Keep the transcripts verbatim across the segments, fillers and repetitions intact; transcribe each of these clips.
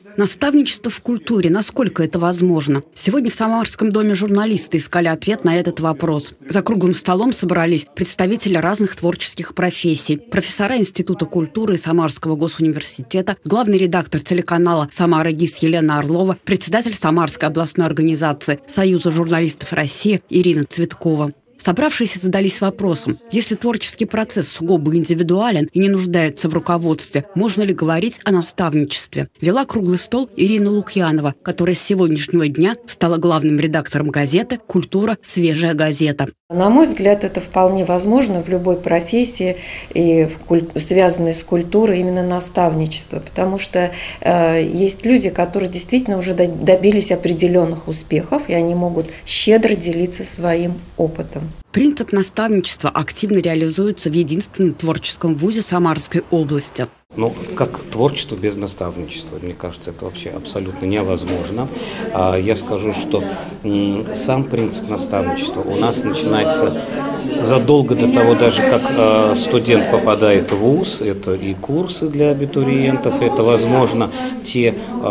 Наставничество в культуре. Насколько это возможно? Сегодня в Самарском доме журналисты искали ответ на этот вопрос. За круглым столом собрались представители разных творческих профессий, профессора Института культуры и Самарского госуниверситета, главный редактор телеканала «Самара ГИС» Елена Орлова, председатель Самарской областной организации Союза журналистов России Ирина Цветкова. Собравшиеся задались вопросом: если творческий процесс сугубо индивидуален и не нуждается в руководстве, можно ли говорить о наставничестве? Вела круглый стол Ирина Лукьянова, которая с сегодняшнего дня стала главным редактором газеты «Культура. Свежая газета». На мой взгляд, это вполне возможно в любой профессии, и в куль... связанной с культурой, именно наставничество, потому что э, есть люди, которые действительно уже добились определенных успехов, и они могут щедро делиться своим опытом. Принцип наставничества активно реализуется в единственном творческом вузе Самарской области. Ну, как творчество без наставничества? Мне кажется, это вообще абсолютно невозможно. Я скажу, что сам принцип наставничества у нас начинается задолго до того, даже как студент попадает в вуз. Это и курсы для абитуриентов, это, возможно, те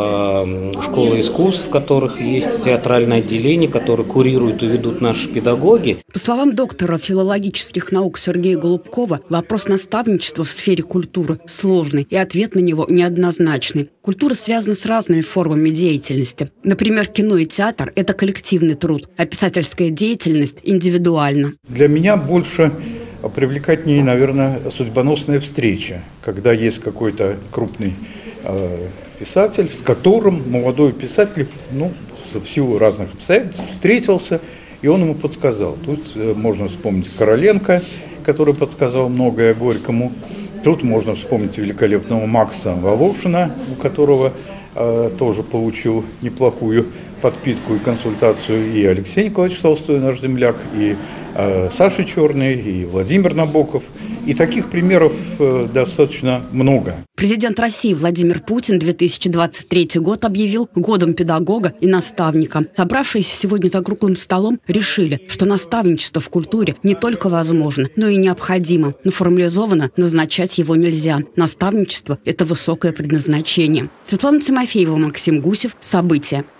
школы искусств, в которых есть театральное отделение, которое курируют и ведут наши педагоги. По словам доктора филологических наук Сергея Голубкова, вопрос наставничества в сфере культуры сложный, и ответ на него неоднозначный. Культура связана с разными формами деятельности. Например, кино и театр – это коллективный труд, а писательская деятельность – индивидуальна. Для меня больше привлекательнее, наверное, судьбоносная встреча, когда есть какой-то крупный э, писатель, с которым молодой писатель, ну, в силу разных обстоятельств встретился, и он ему подсказал. Тут э, можно вспомнить Короленко, который подсказал многое Горькому. Тут можно вспомнить великолепного Макса Волошина, у которого э, тоже получил неплохую подпитку и консультацию, и Алексей Николаевич Толстой, наш земляк, и э, Саша Черный, и Владимир Набоков. И таких примеров э, достаточно много. Президент России Владимир Путин две тысячи двадцать третий год объявил годом педагога и наставника. Собравшиеся сегодня за круглым столом решили, что наставничество в культуре не только возможно, но и необходимо. Но формализованно назначать его нельзя. Наставничество – это высокое предназначение. Светлана Тимофеева, Максим Гусев. События.